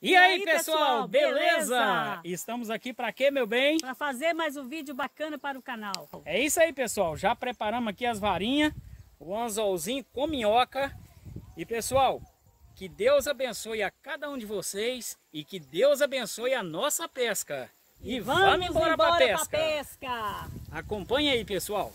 E aí, pessoal, beleza? Estamos aqui para quê, meu bem? Para fazer mais um vídeo bacana para o canal. É isso aí, pessoal. Já preparamos aqui as varinhas, o anzolzinho com minhoca. E, pessoal, que Deus abençoe a cada um de vocês e que Deus abençoe a nossa pesca. E vamos embora para a pesca. Acompanha aí, pessoal.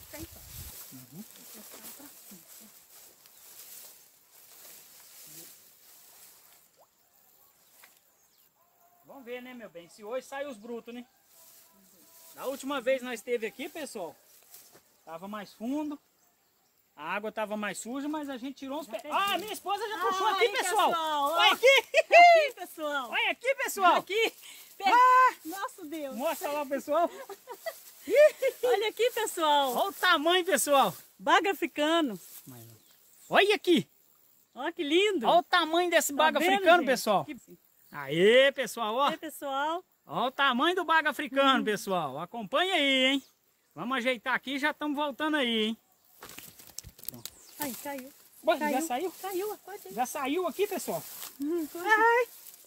Vamos ver, né, meu bem? Se hoje sai os brutos, né? Da última vez nós esteve aqui, pessoal, tava mais fundo, a água tava mais suja, mas a gente tirou uns pés. Ah, minha esposa já puxou aqui, aí, pessoal. Olha aqui. Aqui, pessoal. Olha aqui, pessoal. Aqui. Nossa, Deus. Mostra lá, pessoal. Olha aqui, pessoal. Olha o tamanho, pessoal. Baga africano. Olha aqui. Olha que lindo. Olha o tamanho desse baga africano, gente? Pessoal. Aê, pessoal, ó. Aê, pessoal. Olha o tamanho do baga africano, pessoal. Acompanha aí, hein. Vamos ajeitar aqui e já estamos voltando aí, hein. Ai, caiu. Ué, já saiu? Caiu, pode ir. Já saiu aqui, pessoal. Ai.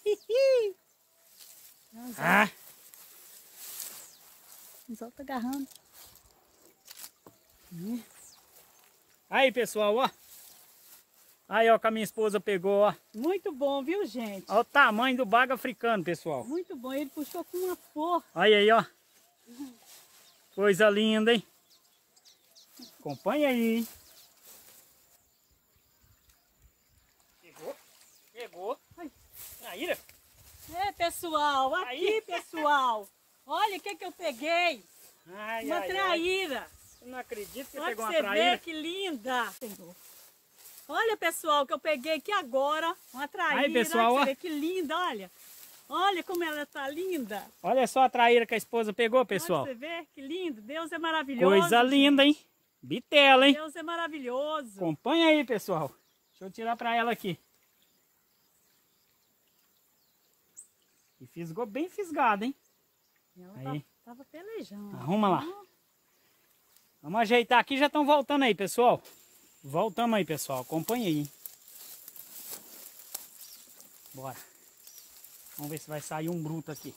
Ah. O sol tá agarrando. Aí, pessoal, ó. Aí, ó, que a minha esposa pegou, ó. Muito bom, viu, gente? Olha o tamanho do baga africano, pessoal. Muito bom. Ele puxou com uma força. Olha aí, ó. Coisa linda, hein? Acompanha aí, hein? Pegou. Traíra. É, pessoal. Aqui, Aí. pessoal. Olha o que eu peguei. Ai, Uma traíra. Eu não acredito que você Olha pegou pra uma você traíra. ver que linda. Olha, pessoal, que eu peguei aqui agora. Uma traíra. Aí, pessoal, olha ó. pra você ver que linda, olha. Olha como ela tá linda. Olha só a traíra que a esposa pegou, pessoal. Olha pra você ver que lindo. Deus é maravilhoso. Coisa linda, hein? Bitela, hein? Deus é maravilhoso. Acompanha aí, pessoal. Deixa eu tirar pra ela aqui. E fisgou bem fisgado, hein? Ela Aí. tava pelejando. Arruma lá. Vamos ajeitar aqui, já estão voltando aí, pessoal. Voltamos aí, pessoal. Acompanha aí. Bora. Vamos ver se vai sair um bruto aqui.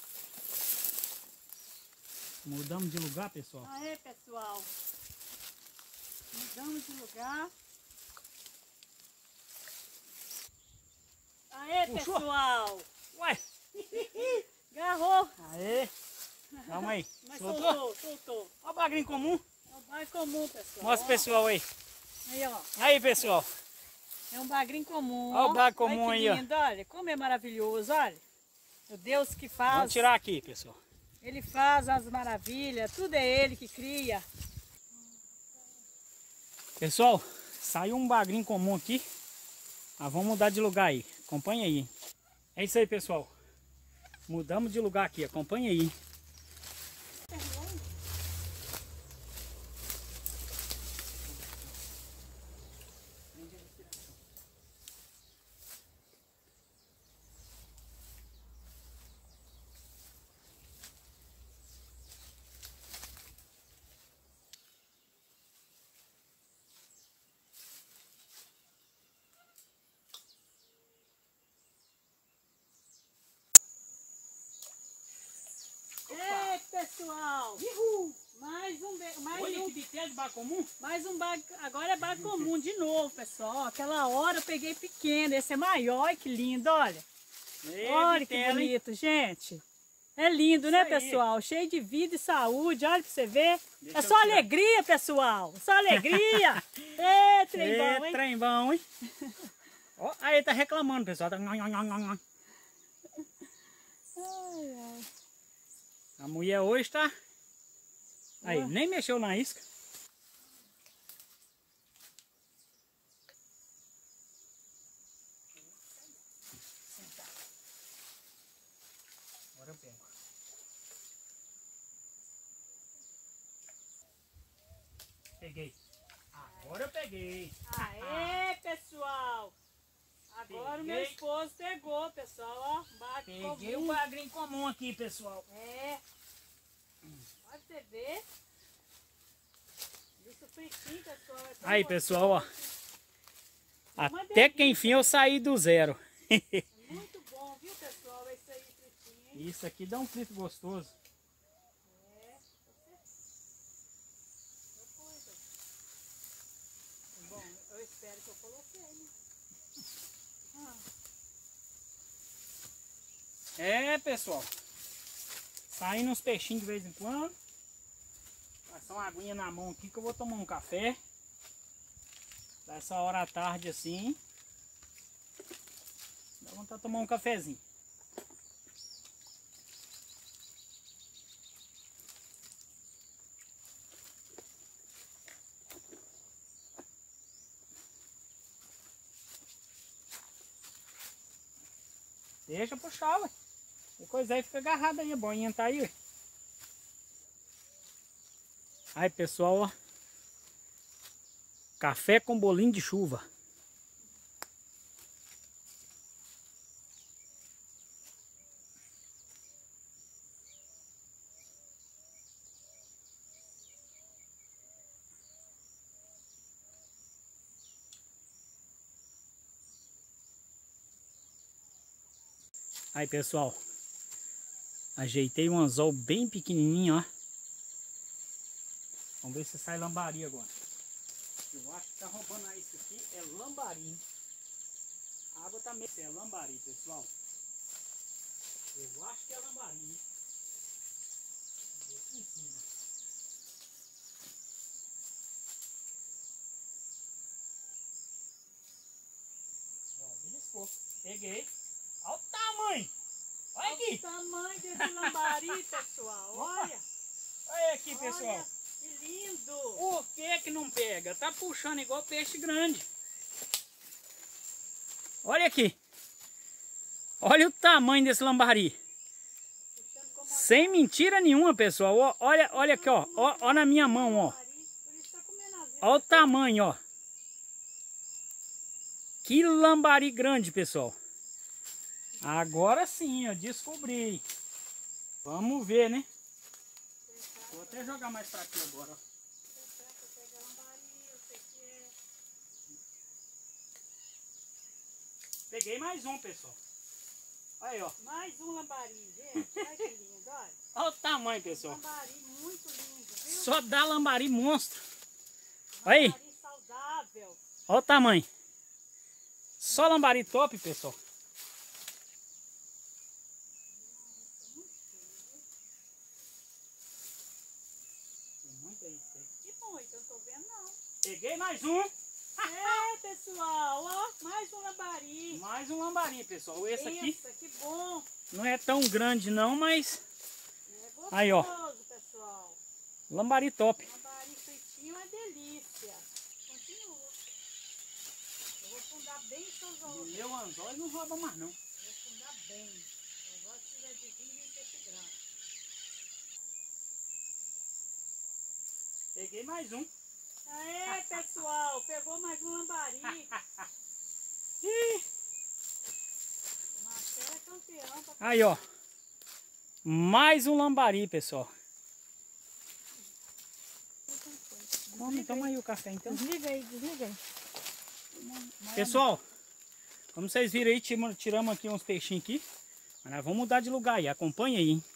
Mudamos de lugar, pessoal. Aê, pessoal. Mudamos de lugar. Aê, Puxou. pessoal. Ué. Agarrou. Aê. Calma aí. Mas Soltou? soltou. Olha o bagrinho comum. É um bagre comum, pessoal. Mostra o Ó. pessoal aí. Aí, ó. Aí, pessoal. É um bagrinho comum. Olha o bagre comum olha que aí, ó. lindo, olha. Como é maravilhoso, olha. O Deus que faz. Vamos tirar aqui, pessoal. Ele faz as maravilhas. Tudo é Ele que cria. Pessoal, saiu um bagrinho comum aqui. Mas vamos mudar de lugar aí. Acompanha aí. É isso aí, pessoal. Mudamos de lugar aqui. Acompanha aí. Ei, pessoal. Olha que bitelo de baga comum. Mais um baga. Agora é baga comum de novo, pessoal. Aquela hora eu peguei pequeno. Esse é maior. Olha que lindo, olha. Olha que bonito, gente. É lindo, né, pessoal? Cheio de vida e saúde. Olha pra você ver. É só alegria, pessoal. Só alegria. Ê, trem bom, hein? Trem bom, hein? Ó, aí tá reclamando, pessoal. Tá... A mulher hoje tá... Aí, nem mexeu na isca. Agora eu pego. Peguei. Agora eu peguei. Aê, pessoal. Agora o meu esposo pegou, pessoal. Ó, bague comum. Peguei o bagrinho comum aqui, pessoal. É. Pode você ver. Isso fritinho, pessoal. Aí, pessoal, ó. Até que enfim eu saí do zero. Muito bom. viu, pessoal? É isso aí, fritinho, hein? Isso aqui dá um frito gostoso. É, você pôs. Bom, eu espero que eu coloquei, né? É, pessoal. Saindo uns peixinhos de vez em quando. Passar uma aguinha na mão aqui que eu vou tomar um café. Dessa hora à tarde assim. Dá vontade de tomar um cafezinho. Deixa puxar, ué. Que coisa aí fica agarrada aí, a boinha tá aí, ué. Aí, pessoal, ó. Café com bolinho de chuva. Aí, pessoal, ajeitei um anzol bem pequenininho, ó. Vamos ver se sai lambari agora. Eu acho que tá roubando aí. Isso aqui é lambari, hein? A água tá meio... É lambari, pessoal. Eu acho que é lambari, hein? Aqui em cima. Ó, beliscou. Peguei. Olha o tamanho! Olha aqui! O tamanho desse lambari, pessoal. Olha! Olha aqui, pessoal! Olha, que lindo! Por que não pega? Tá puxando igual peixe grande. Olha aqui! Olha o tamanho desse lambari! Sem mentira nenhuma, pessoal! Ó, olha aqui, ó. Ó na minha mão, ó. Olha o tamanho, ó. Que lambari grande, pessoal! Agora sim, eu descobri. Vamos ver, né? Vou até jogar mais pra aqui agora, ó. Peguei mais um, pessoal. Aí, ó. Mais um lambari, gente. Olha que lindo, olha. Olha o tamanho, pessoal. Lambari muito lindo, viu? Só dá lambari monstro. Olha aí. Lambari saudável. Olha o tamanho. Só lambari top, pessoal. Que bom, então eu não tô vendo não. Peguei mais um. É, pessoal, ó, mais um lambari. Mais um lambari, pessoal. Esse aqui Isso, que bom. não é tão grande não, mas... É gostoso, Aí, ó. pessoal. Lambari top. Lambari fritinho é delícia. Continua. Eu vou fundar bem os seus ovos. Meu anzol não rouba mais não. Eu vou fundar bem. Eu gosto de tiver de vinho e peixe grande. Peguei mais um. Aê, pessoal, pegou mais um lambari. Marcelo é campeão. Aí, ó. Mais um lambari, pessoal. Vamos, toma aí o café, então. Desliga aí, desliga aí. Pessoal, como vocês viram aí, tiramos aqui uns peixinhos aqui. Mas nós vamos mudar de lugar aí. Acompanha aí, hein?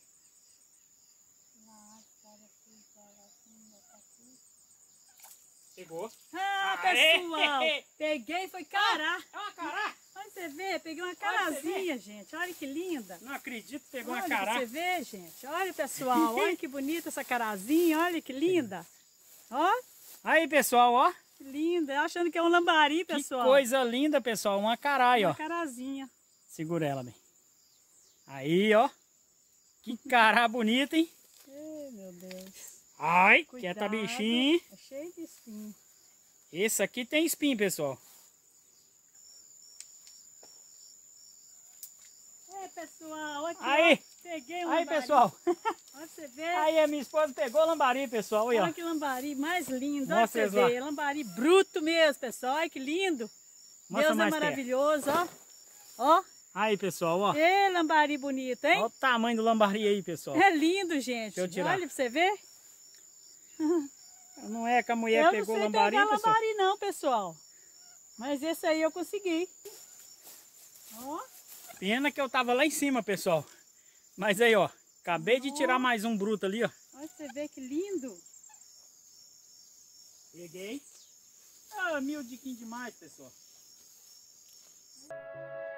Pegou. Ah, Aê! pessoal, peguei, foi cará. É uma cará? Olha você vê, peguei uma carazinha, gente. Olha que linda. Não acredito que pegou Olha uma pra cará. você ver, gente. Olha, pessoal, olha que bonita essa carazinha. Olha que linda. Ó, Aí, pessoal, ó. que linda. Eu achando que é um lambari, pessoal. Que coisa linda, pessoal. Uma cará aí, ó. Uma carazinha. Segura ela bem. Aí, ó. Que cará bonita, hein? Ai, meu Deus. Ai, Cuidado, quieta bichinho. é cheio de espinho. Esse aqui tem espinho, pessoal. É, pessoal, aqui, Aí. ó, peguei um Aí, lambari. pessoal. Olha você vê. Aí, a minha esposa pegou o lambari, pessoal. Aí, ó. Olha que lambari mais lindo. Olha Mostra você eles lá. vê. Lambari bruto mesmo, pessoal. Olha que lindo. Mostra Deus é mais perto. maravilhoso, ó. Ó. Aí, pessoal, ó. Ê, lambari bonito, hein? Olha o tamanho do lambari aí, pessoal. É lindo, gente. Deixa eu tirar. Olha pra você ver. Não é que a mulher Eu pegou o não sei lambari, pegar pessoal? lambari não, pessoal. Mas esse aí eu consegui. Ó. Pena que eu tava lá em cima, pessoal. Mas aí, ó, acabei de tirar mais um bruto ali, ó. Olha, você vê que lindo. Peguei. Ah, miudiquinho demais, pessoal.